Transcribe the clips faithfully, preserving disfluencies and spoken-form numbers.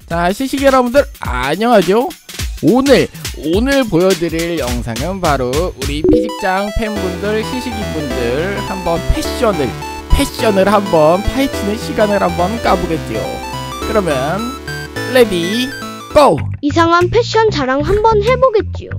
자, 시식 여러분들 안녕하죠? 오늘 오늘 보여드릴 영상은 바로 우리 피식장 팬분들, 시식이분들 한번 패션을 패션을 한번 파헤치는 시간을 한번 까보겠지요. 그러면 레디 고! 이상한 패션 자랑 한번 해보겠지요.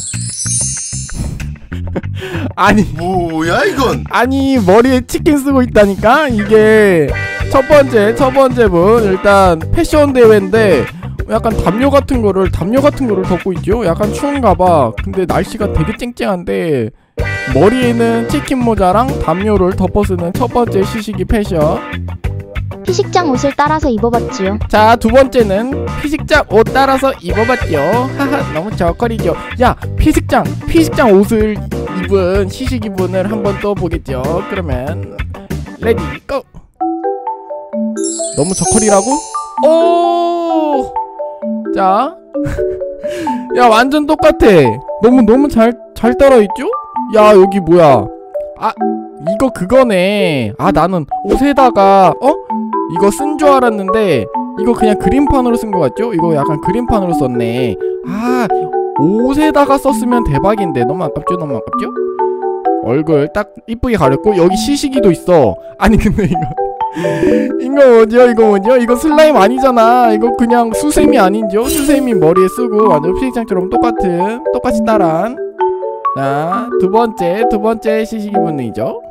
아니 뭐야 이건? 아니 머리에 치킨 쓰고 있다니까. 이게 첫 번째 첫 번째 분 일단 패션 대회인데 약간 담요 같은 거를 담요 같은 거를 덮고 있죠. 약간 추운가봐. 근데 날씨가 되게 쨍쨍한데 머리에는 치킨 모자랑 담요를 덮어 쓰는 첫 번째 시식이 패션. 피식장 옷을 따라서 입어봤지요. 자, 두 번째는 피식장 옷 따라서 입어봤죠. 하하, 너무 저거리죠. 야, 피식장 피식장 옷을 입은 시식이분을 한번 또 보겠죠. 그러면 레디 고! 너무 저컬이라고? 오! 자, 야 완전 똑같아. 너무 너무 잘 잘 따라있죠? 야 여기 뭐야? 아 이거 그거네. 아 나는 옷에다가 어? 이거 쓴 줄 알았는데 이거 그냥 그림판으로 쓴 거 같죠? 이거 약간 그림판으로 썼네. 아 옷에다가 썼으면 대박인데 너무 아깝죠? 너무 아깝죠? 얼굴 딱 이쁘게 가렸고 여기 시시기도 있어. 아니 근데 이거 이거 뭐죠? 이거 뭐죠? 이거 슬라임 아니잖아. 이거 그냥 수세미 아닌죠? 수세미 머리에 쓰고 완전 피식장처럼 똑같은 똑같이 따라한. 자, 두 번째 두 번째 시식이 분이죠.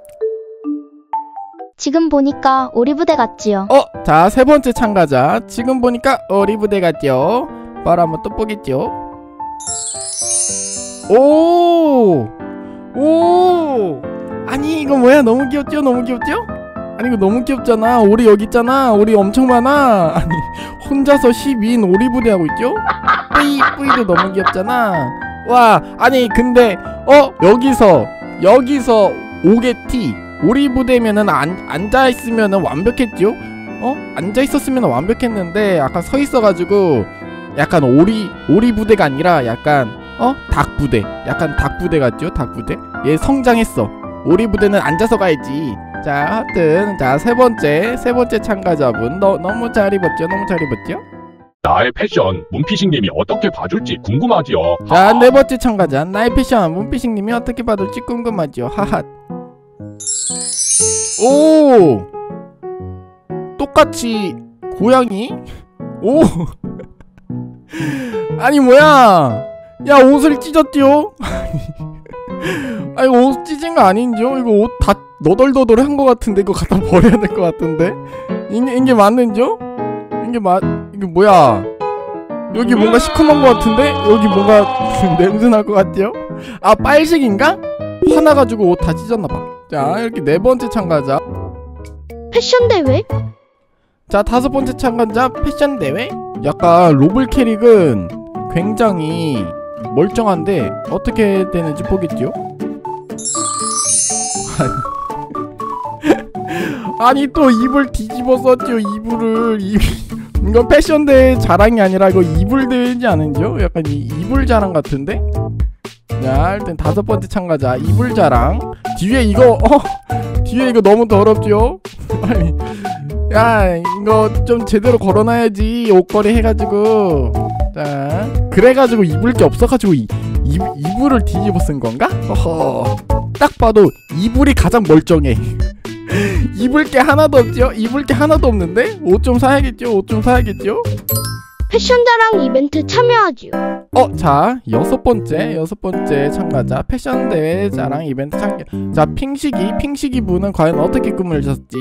지금 보니까 오리부대 같지요. 어, 자, 세 번째 참가자. 지금 보니까 오리부대 같죠? 바로 한번 또 보겠죠. 오, 오, 아니 이거 뭐야? 너무 귀엽죠? 너무 귀엽죠? 아니 이거 너무 귀엽잖아. 오리 여기 있잖아. 오리 엄청 많아. 아니 혼자서 십이인 오리부대 하고 있죠? 뿌이 뿌이도 너무 귀엽잖아. 와, 아니 근데 어 여기서 여기서 오게티 오리부대면은 안 앉아있으면은 완벽했죠? 어? 앉아있었으면 완벽했는데 약간 서있어가지고 약간 오리 오리부대가 아니라 약간 어? 닭부대. 약간 닭부대 같죠? 닭부대. 얘 성장했어. 오리부대는 앉아서 가야지. 자, 하여튼 자, 세 번째 세 번째 참가자분 너, 너무 잘 입었죠? 너무 잘 입었죠? 나의 패션 문피식님이 어떻게 봐줄지 궁금하지요. 자, 네 번째 참가자 나의 패션 문피식님이 어떻게 봐줄지 궁금하죠. 하하. 오! 똑같이 고양이? 오! 아니 뭐야? 야 옷을 찢었죠? 아 이거 옷 찢은 거 아닌죠? 이거 옷 다 너덜너덜한 거 같은데 이거 갖다 버려야 될 거 같은데? 이게, 이게 맞는죠? 이게 맞... 이게 뭐야? 여기 뭔가 시커먼 거 같은데? 여기 뭔가 냄새 날 거 같죠? 아 빨식인가? 화나가지고 옷 다 찢었나봐. 자, 이렇게 네 번째 참가자 패션 대회? 자, 다섯 번째 참가자 패션 대회? 약간 로블 캐릭은 굉장히 멀쩡한데 어떻게 되는지 보겠죠? 아니 또 이불 뒤집어 썼죠. 이불을 이, 이건 패션 대회 자랑이 아니라 이거 이불 대회인지 아닌지요? 약간 이 이불 자랑 같은데? 자, 일단 다섯 번째 참가자 이불 자랑. 뒤에 이거 어? 뒤에 이거 너무 더럽죠? 아니 야 이거 좀 제대로 걸어놔야지. 옷걸이 해가지고. 자, 그래가지고 입을 게 없어가지고 이, 이, 이불을 뒤집어 쓴 건가? 어허. 딱 봐도 이불이 가장 멀쩡해. 입을 게 하나도 없죠? 입을 게 하나도 없는데? 옷 좀 사야겠죠? 옷 좀 사야겠죠? 패션 자랑 이벤트 참여하지요. 어, 자, 여섯 번째, 여섯 번째 참가자 패션 대회 자랑 이벤트 참가. 자, 핑식이, 핑식이 분은 과연 어떻게 꾸밀 셨지?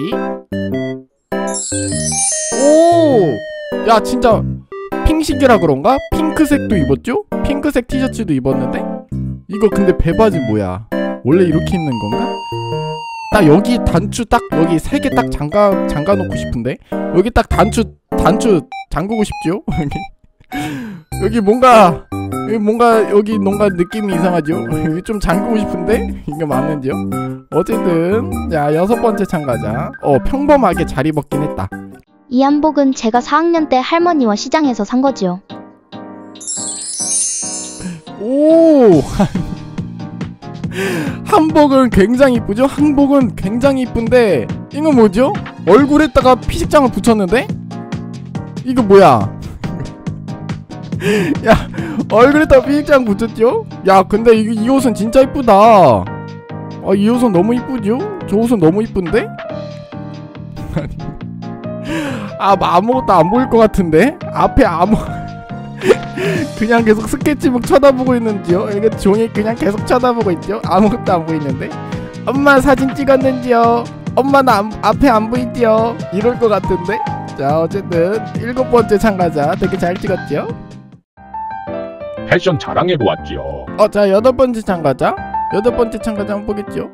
오, 야, 진짜 핑식이라 그런가? 핑크색도 입었죠? 핑크색 티셔츠도 입었는데? 이거 근데 배바지 뭐야? 원래 이렇게 입는 건가? 딱 여기 단추 딱 여기 세 개 딱 잠가 잠가 놓고 싶은데 여기 딱 단추 단추 잠그고 싶죠? 여기 뭔가 여기 뭔가 여기 뭔가 느낌이 이상하죠? 여기 좀 잠그고 싶은데 이게 맞는지요? 어쨌든 자, 여섯 번째 참가자 어 평범하게 잘 입었긴 했다. 이 한복은 제가 사 학년 때 할머니와 시장에서 산 거지요. 오! 한복은 굉장히 이쁘죠? 한복은 굉장히 이쁜데 이건 뭐죠? 얼굴에다가 피식장을 붙였는데? 이거 뭐야? 야, 얼굴에다 피식장 붙였죠? 야, 근데 이, 이 옷은 진짜 이쁘다. 아, 이 옷은 너무 이쁘죠? 저 옷은 너무 이쁜데? 아, 뭐 아무것도 안 보일 것 같은데? 앞에 아무 그냥 계속 스케치북 쳐다보고 있는지요? 이게 종이 그냥 계속 쳐다보고 있죠? 아무것도 안 보이는데? 엄마 사진 찍었는지요? 엄마 나 안, 앞에 안 보이지요? 이럴 것 같은데? 자, 어쨌든 일곱 번째 참가자 되게 잘 찍었죠? 패션 자랑해보았지요. 어, 자, 여덟 번째 참가자 여덟 번째 참가자 한번 보겠죠?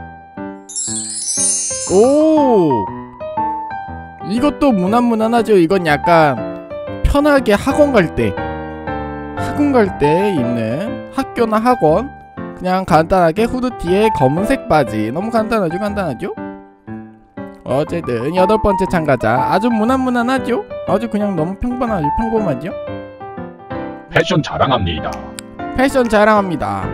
오, 이것도 무난무난하죠? 이건 약간 편하게 학원 갈 때 학원 갈 때 입는, 학교나 학원 그냥 간단하게 후드티에 검은색 바지. 너무 간단하죠? 간단하죠? 어쨌든 여덟 번째 참가자 아주 무난무난하죠? 아주 그냥 너무 평범하죠? 평범하죠? 패션 자랑합니다. 패션 자랑합니다.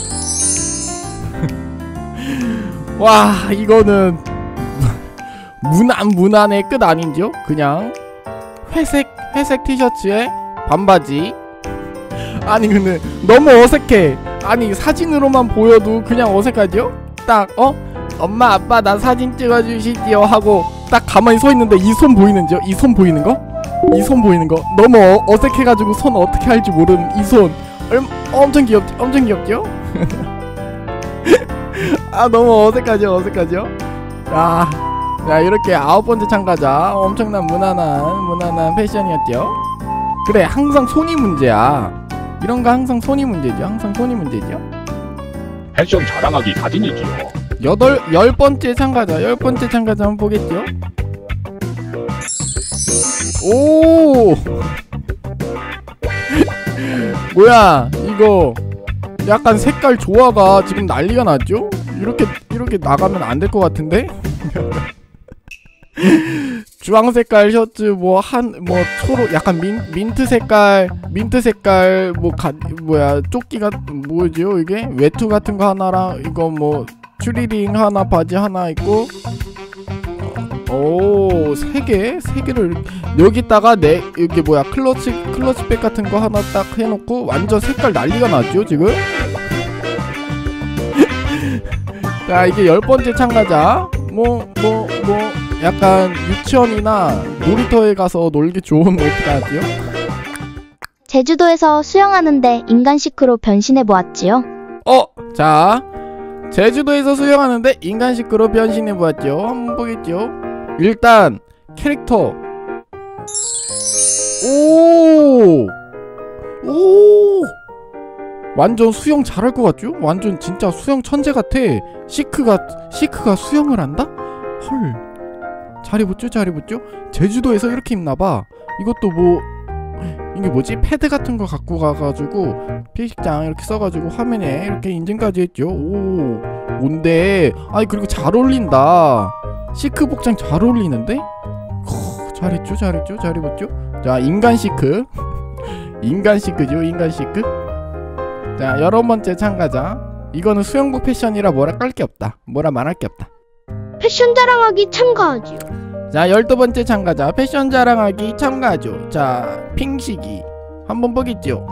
와, 이거는 무난 무난의 끝 아닌죠? 그냥 회색 회색 티셔츠에 반바지. 아니 근데 너무 어색해. 아니 사진으로만 보여도 그냥 어색하죠? 딱 어? 엄마 아빠 나 사진 찍어주시지요 하고 딱 가만히 서 있는데 이 손 보이는지요? 이 손 보이는 거? 이 손 보이는 거 너무 어, 어색해가지고 손 어떻게 할지 모르는 이 손. 얼, 엄청 귀엽죠? 엄청 귀엽죠? 아, 너무 어색하죠? 어색하죠? 야, 야, 이렇게 아홉 번째 참가자 엄청난 무난한 무난한 패션이었죠? 그래, 항상 손이 문제야. 이런 거 항상 손이 문제죠? 항상 손이 문제죠? 패션 자랑하기 사진이지요. 여덟, 열 번째 참가자 열 번째 참가자 한번 보겠죠? 오! 뭐야 이거 약간 색깔 조화가 지금 난리가 났죠? 이렇게 이렇게 나가면 안 될 것 같은데? 주황 색깔 셔츠 뭐 한 뭐 초록 약간 민, 민트 색깔 민트 색깔 뭐 가, 뭐야 조끼가 뭐죠 이게 외투 같은 거 하나랑 이거 뭐 추리링 하나 바지 하나 있고 오, 세 개? 세 개를 여기다가 내 이게 뭐야 클러치 클러치백 같은 거 하나 딱 해놓고 완전 색깔 난리가 났죠 지금? 자, 이게 열 번째 참가자 뭐 뭐 뭐 약간 유치원이나 놀이터에 가서 놀기 좋은 옷 같아요. 제주도에서 수영하는데 인간 시크로 변신해보았지요. 어, 자, 제주도에서 수영하는데 인간 시크로 변신해보았죠. 한번 보겠죠. 일단 캐릭터 오! 오! 완전 수영 잘할 것 같죠? 완전 진짜 수영 천재 같아. 시크가 시크가 수영을 한다? 헐. 잘해봤죠? 잘해봤죠? 제주도에서 이렇게 입나봐. 이것도 뭐 이게 뭐지? 패드 같은 거 갖고 가가지고 피식장 이렇게 써가지고 화면에 이렇게 인증까지 했죠. 오, 뭔데? 아니 그리고 잘 어울린다. 시크 복장 잘 어울리는데? 허, 잘했죠? 잘했죠? 잘해봤죠? 자, 인간 시크 인간 시크죠? 인간 시크. 자, 여러 번째 참가자 이거는 수영복 패션이라 뭐라 깔 게 없다. 뭐라 말할 게 없다. 패션 자랑하기 참가하지요. 자, 열두 번째 참가자 패션 자랑하기 참가죠. 자, 핑식이 한번 보겠죠.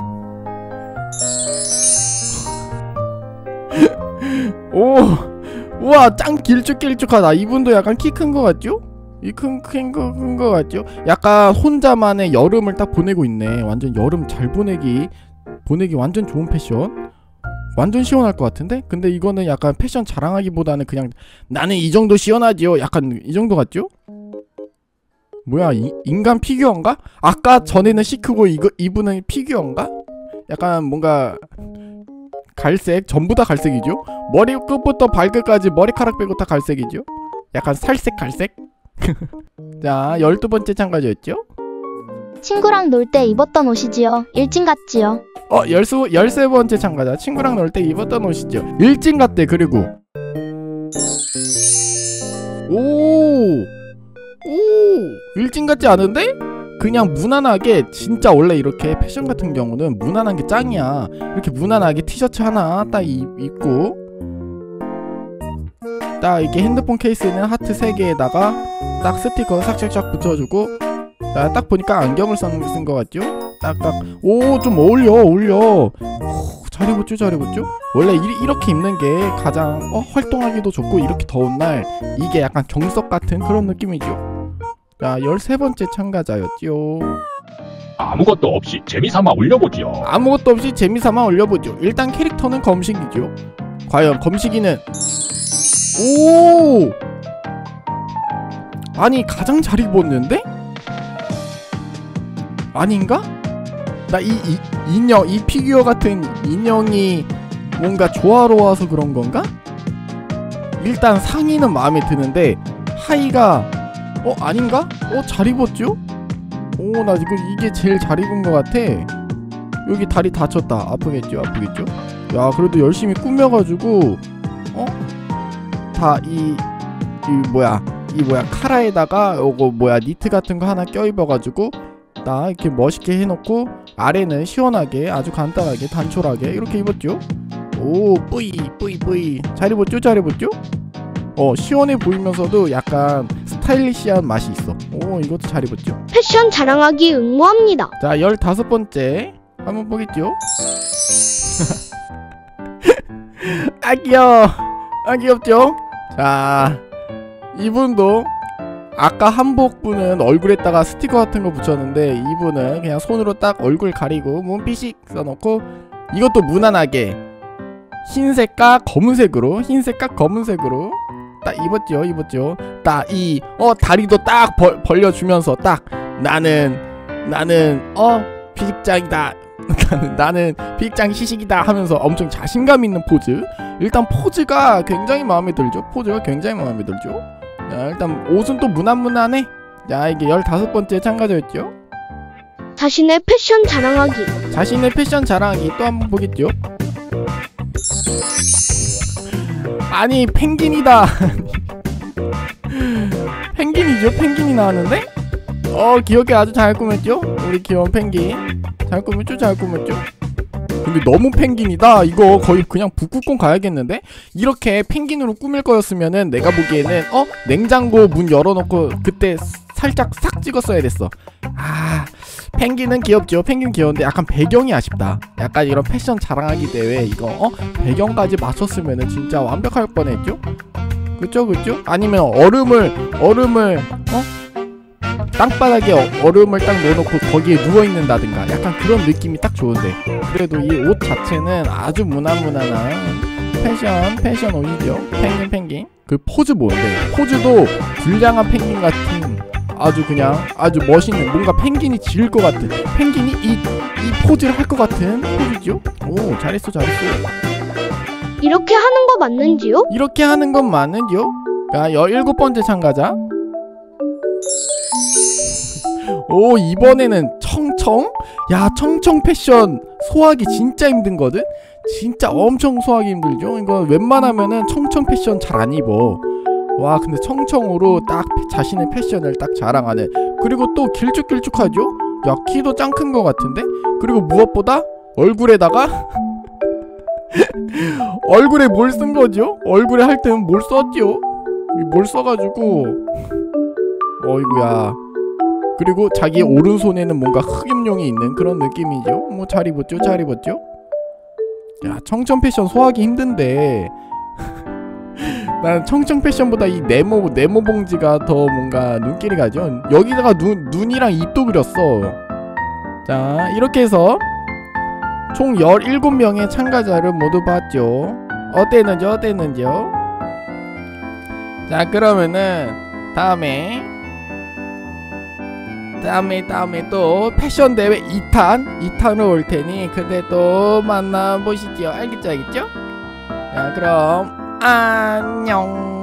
오, 우와, 짱 길쭉길쭉하다. 이분도 약간 키 큰 거 같죠? 이 큰 큰 거 큰 거 같죠? 약간 혼자만의 여름을 딱 보내고 있네. 완전 여름 잘 보내기 보내기 완전 좋은 패션. 완전 시원할 것 같은데? 근데 이거는 약간 패션 자랑하기보다는 그냥 나는 이 정도 시원하지요. 약간 이 정도 같죠? 뭐야, 이, 인간 피규어인가? 아까 전에는 시크고 이거 이분은 피규어인가? 약간 뭔가 갈색, 전부 다 갈색이죠? 머리 끝부터 발끝까지 머리카락 빼고 다 갈색이죠? 약간 살색 갈색? 자, 열두 번째 참가자였죠? 친구랑 놀 때 입었던 옷이지요. 일진 같지요. 어, 열수, 열세 번째 참가자 친구랑 놀 때 입었던 옷이죠. 일진 같대. 그리고 오, 오, 일진 같지 않은데? 그냥 무난하게, 진짜 원래 이렇게 패션 같은 경우는 무난한 게 짱이야. 이렇게 무난하게 티셔츠 하나 딱 입, 입고 딱 이렇게 핸드폰 케이스에는 하트 세 개에다가 딱 스티커 싹싹싹 붙여주고 자, 딱 보니까 안경을 쓴 것 같죠? 딱딱 오 좀 어울려 어울려. 오, 잘 입었죠 잘 입었죠? 원래 이, 이렇게 입는 게 가장 어, 활동하기도 좋고 이렇게 더운 날 이게 약간 정석 같은 그런 느낌이죠. 자, 열세 번째 참가자였죠. 아무것도 없이 재미삼아 올려보지요. 아무것도 없이 재미삼아 올려보죠. 일단 캐릭터는 검식이죠. 과연 검식이는 오 아니 가장 잘 입었는데? 아닌가? 나 이 이, 인형 이 피규어 같은 인형이 뭔가 조화로워서 그런 건가? 일단 상의는 마음에 드는데 하의가 어 아닌가? 어 잘 입었죠? 오 나 지금 이게 제일 잘 입은 것 같아. 여기 다리 다쳤다. 아프겠죠 아프겠죠? 야 그래도 열심히 꾸며가지고 어? 다 이 이 뭐야 이 뭐야 카라에다가 요거 뭐야 니트 같은 거 하나 껴입어가지고 나 이렇게 멋있게 해놓고 아래는 시원하게 아주 간단하게 단촐하게 이렇게 입었죠. 오 뿌이 뿌이 뿌이 잘 입었죠 잘 입었죠? 어 시원해 보이면서도 약간 스타일리시한 맛이 있어. 오 이것도 잘 입었죠. 패션 자랑하기 응모합니다. 자 열다섯 번째 한번 보겠죠. 아 귀여워 아 귀엽죠. 자 이분도 아까 한복분은 얼굴에다가 스티커 같은 거 붙였는데 이분은 그냥 손으로 딱 얼굴 가리고 문피식 써놓고 이것도 무난하게 흰색과 검은색으로 흰색과 검은색으로 딱 입었죠 입었죠. 딱 이 어 다리도 딱 벌, 벌려주면서 딱 나는 나는 어 피식장이다 나는 나는 피식장 시식이다 하면서 엄청 자신감 있는 포즈. 일단 포즈가 굉장히 마음에 들죠. 포즈가 굉장히 마음에 들죠. 자 일단 옷은 또 무난무난해. 자 이게 열다섯 번째 참가자였죠. 자신의 패션 자랑하기. 자신의 패션 자랑하기 또 한번 보겠죠. 아니 펭귄이다. 펭귄이죠. 펭귄이 나왔는데 어 귀엽게 아주 잘 꾸몄죠. 우리 귀여운 펭귄 잘 꾸몄죠 잘 꾸몄죠. 근데 너무 펭귄이다. 이거 거의 그냥 북극곰 가야겠는데? 이렇게 펭귄으로 꾸밀 거였으면은 내가 보기에는 어? 냉장고 문 열어놓고 그때 살짝 싹 찍었어야 됐어. 아 펭귄은 귀엽죠. 펭귄 귀여운데 약간 배경이 아쉽다. 약간 이런 패션 자랑하기 대회 이거 어? 배경까지 맞췄으면은 진짜 완벽할 뻔했죠? 그쵸 그쵸? 아니면 얼음을 얼음을 어? 땅바닥에 얼음을 딱 넣어놓고 거기에 누워있는다든가 약간 그런 느낌이 딱 좋은데 그래도 이 옷 자체는 아주 무난무난한 패션 패션 옷이죠. 펭귄 펭귄 그 포즈 뭔데 포즈도 불량한 펭귄 같은 아주 그냥 아주 멋있는 뭔가 펭귄이 지을 것 같은 펭귄이 이, 이 포즈를 할 것 같은 포즈죠. 오 잘했어 잘했어. 이렇게 하는 거 맞는지요? 이렇게 하는 건 맞는지요? 자 열일곱 번째 참가자. 오 이번에는 청청? 야 청청 패션 소화하기 진짜 힘든거든? 진짜 엄청 소화하기 힘들죠? 이거 웬만하면은 청청 패션 잘 안 입어. 와 근데 청청으로 딱 자신의 패션을 딱 자랑하는. 그리고 또 길쭉길쭉하죠? 야 키도 짱 큰 거 같은데? 그리고 무엇보다 얼굴에다가 얼굴에 뭘 쓴 거죠? 얼굴에 할 때는 뭘 썼죠? 뭘 써가지고 어이구야. 그리고 자기 오른손에는 뭔가 흑염룡이 있는 그런 느낌이죠. 뭐 잘 입었죠 잘 입었죠. 야 청청 패션 소화하기 힘든데 난 청청 패션보다 이 네모 네모 봉지가 더 뭔가 눈길이 가죠. 여기다가 눈, 눈이랑 입도 그렸어. 자 이렇게 해서 총 열일곱 명의 참가자를 모두 봤죠. 어땠는지요 어땠는지요. 자 그러면은 다음에 다음에 다음에 또 패션 대회 이 탄 이 탄으로 올 테니 그때 또 만나보시죠. 알겠죠 알겠죠? 자 그럼 안녕.